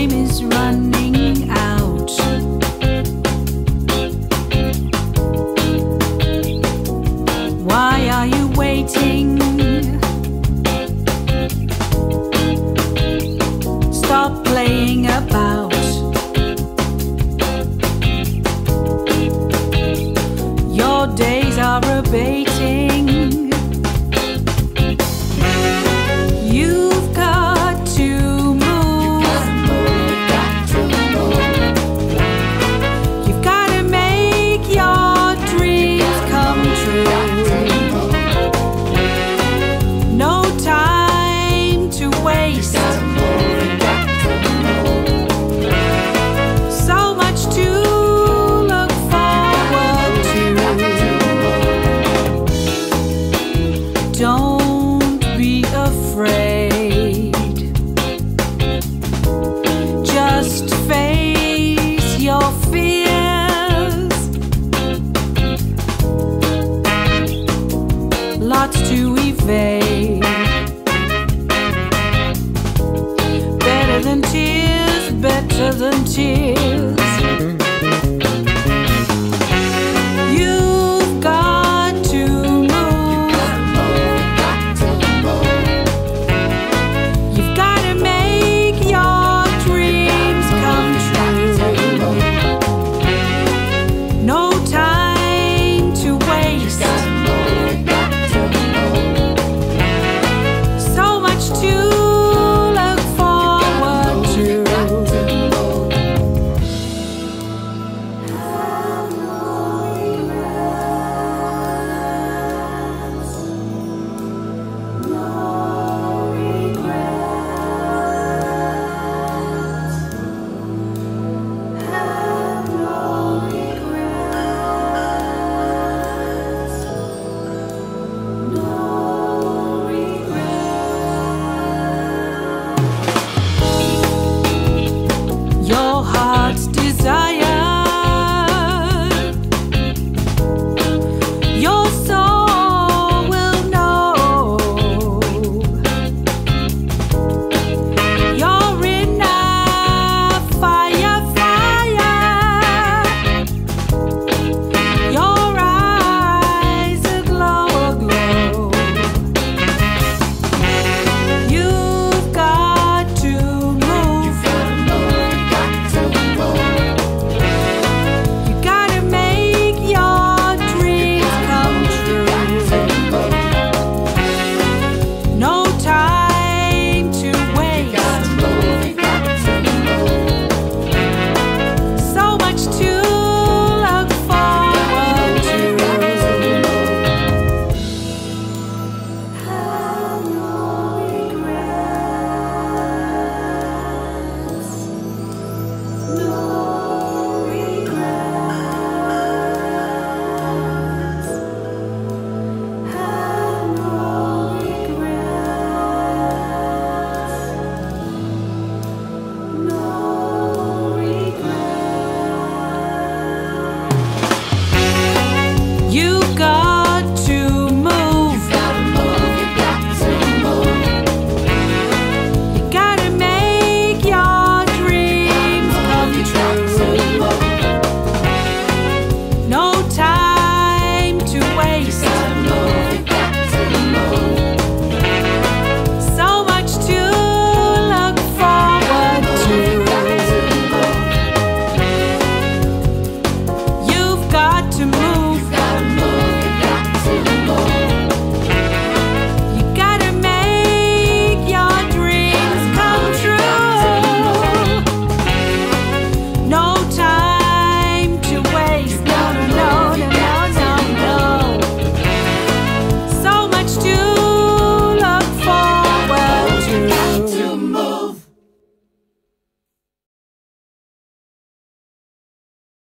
time is running out. Why are you waiting? Stop playing about. Your days are abating. You've got to move. You've got to make your dreams come true. No time to waste. So much to look forward to. Don't be afraid. Just face your fears. Lots to evade. Better than tears, better than tears.